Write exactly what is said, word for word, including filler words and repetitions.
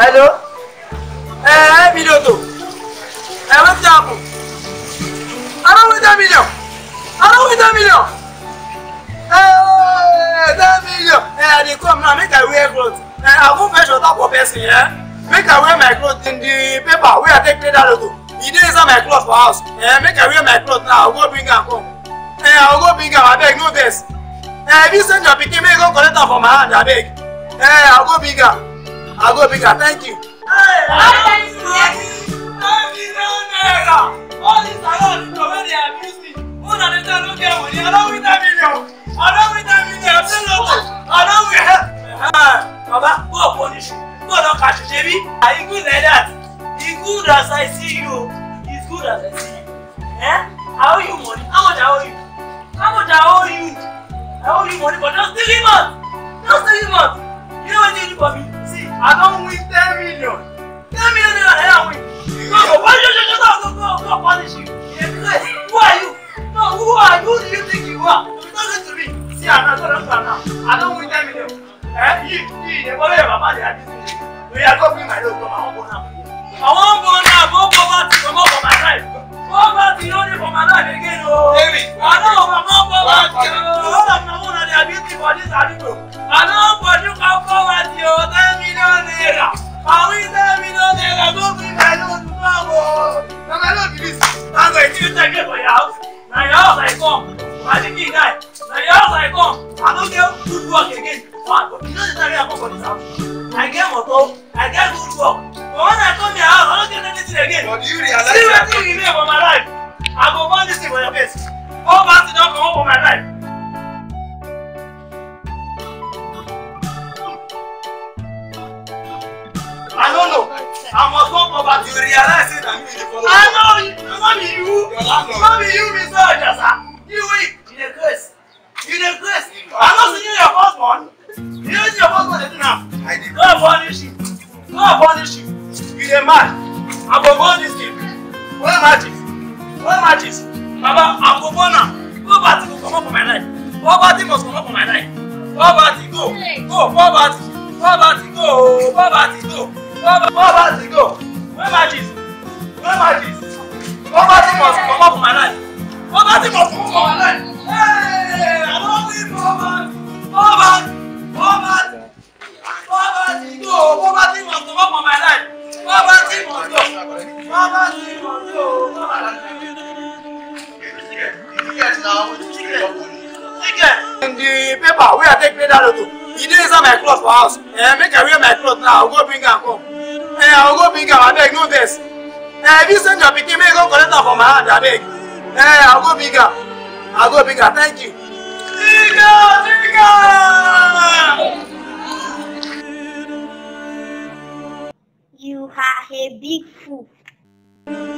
Hello? Eh, million to. Eh, what's up? I don't want that million. I don't want that million. Eh, that million. Eh, they come now, make I wear clothes. Eh, I go fetch water for person, yeah? Make I wear my clothes in the paper where I take that logo. He didn't sell my clothes for house. Eh, make I wear my clothes now. I'll go bring and come. Eh, I'll go bring am, I beg, no best. Eh, if you send your pikin, make go collect am for my hand, I beg. Eh, I'll go big am. I'll go big am, thank you. Hey, thank you. Thank you, Naira. All this around is already abused me. Who na the time don't get money? I don't win that million. I don't win that million. I'm still not. I don't win. Ah, Baba, go punish you. Go don't catch you, baby. Are you good like that? It's good as I see you. It's good as I see you. Eh? I owe you money. How much I owe you? How much I owe you? I owe you money for just three months. Just three months. You know what you do for me? See, I don't win ten million. ten million naira I don't win. Go, go, why you just go, go, go, punish you? Who are you? No, who are you? Who do you think you are? You're talking to me. See, I'm not going to now. I don't win ten million. Eh? You, you, you follow your papa, they are this million. We are copying my dog from my own now. I won't go now, go poverty, come up for my life. Poverty only for my life again, oh. David. I know, I'm not poverty. All of my own, they are beauty for this animal. I know, but you can poverty, oh, ten million naira. I win ten million naira, go bring my loan to Mamo. Now my loan is this. I'm going to take it for your house. Now your house I come. My king guy. Now your house I come. I don't get good work again. What? But you know the time I come for this house. I get motor. I get good work. But when I come to your house, I don't get anything again. But do you realize see what you remain for my life? I go burn this thing for your face. All party don't come up for my life. I don't know. I must come over to realize it and be the follower. I know you. Not be you. Not be you, Mister Ojasa. You weak. You the curse. You the curse. I'm not seeing your first one. You know your first one is enough. I did. Go punish you. Go punish you. You the man. I go burn this thing. Where matches? Where matches? Baba, I go burn now. Poverty will come up for my life. Poverty must come up for my life. Poverty go. Go. Poverty. Poverty go. Poverty go. Poverty go. Where matches? Where matches? Poverty must come up for my life. Poverty must come up for my life. Hey, I don't need poverty. Poverty. Poverty. Poverty go. Poverty must come up for my life. Poverty must go. Poverty must go. In the paper where I take that logo, he didn't sell my clothes for house. Eh, make I wear my clothes now. I'll go bring and come. Eh, I'll go bring and I beg, no best. Eh, if you send your pikin, make go collect am for my hand, I beg. Eh, I'll go bring am. I'll go bring am. Thank you. Bigger, bigger. You are a big fool.